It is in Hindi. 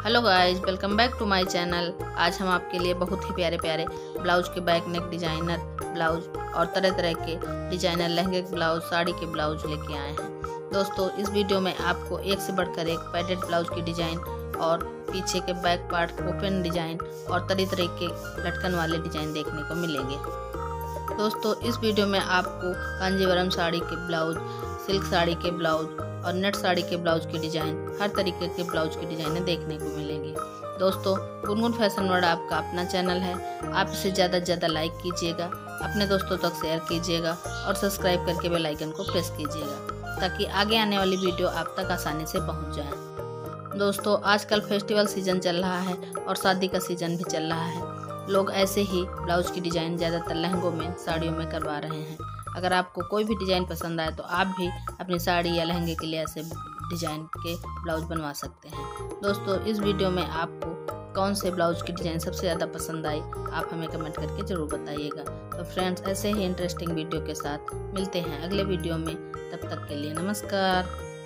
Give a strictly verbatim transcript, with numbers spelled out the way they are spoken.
Hello guys, welcome back to my channel. आज हम आपके लिए बहुत ही प्यारे प्यारे ब्लाउज के बैक नेक डिजाइनर ब्लाउज और तरह तरह के डिजाइनर लहंगे के ब्लाउज, साड़ी के ब्लाउज लेके आए हैं। दोस्तों, इस वीडियो में आपको एक से बढ़कर एक पैडेड ब्लाउज की डिजाइन और पीछे के बैक पार्ट ओपन डिजाइन और तरह तरह के लटकन वाले डिजाइन देखने को मिलेंगे। दोस्तों, इस वीडियो में आपको कांजीवरम साड़ी के ब्लाउज, सिल्क साड़ी के ब्लाउज और नेट साड़ी के ब्लाउज की डिजाइन, हर तरीके के ब्लाउज की डिजाइनें देखने को मिलेंगी। दोस्तों, गुनगुन फैशन वर्ल्ड आपका अपना चैनल है। आप इसे ज़्यादा से ज़्यादा लाइक कीजिएगा, अपने दोस्तों तक शेयर कीजिएगा और सब्सक्राइब करके बेल आइकन को प्रेस कीजिएगा ताकि आगे आने वाली वीडियो आप तक आसानी से पहुंच जाए। दोस्तों, आजकल फेस्टिवल सीजन चल रहा है और शादी का सीजन भी चल रहा है। लोग ऐसे ही ब्लाउज की डिजाइन ज़्यादातर लहंगों में, साड़ियों में करवा रहे हैं। अगर आपको कोई भी डिज़ाइन पसंद आए तो आप भी अपनी साड़ी या लहंगे के लिए ऐसे डिज़ाइन के ब्लाउज बनवा सकते हैं। दोस्तों, इस वीडियो में आपको कौन से ब्लाउज की डिज़ाइन सबसे ज़्यादा पसंद आई, आप हमें कमेंट करके ज़रूर बताइएगा। तो फ्रेंड्स, ऐसे ही इंटरेस्टिंग वीडियो के साथ मिलते हैं अगले वीडियो में। तब तक के लिए नमस्कार।